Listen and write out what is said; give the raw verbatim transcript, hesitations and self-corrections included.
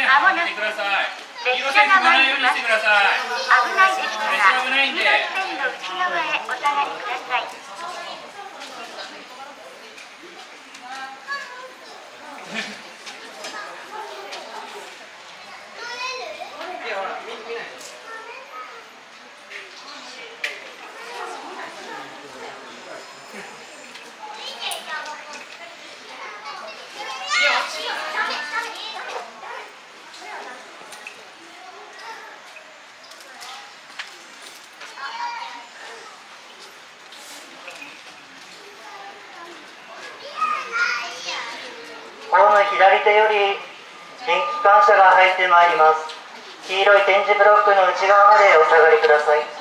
まもなく列車が参ります。危ないですから、黄色い線の内側へお下がりください。 ホーム左手より電気機関車が入ってまいります。黄色い点字ブロックの内側までお下がりください。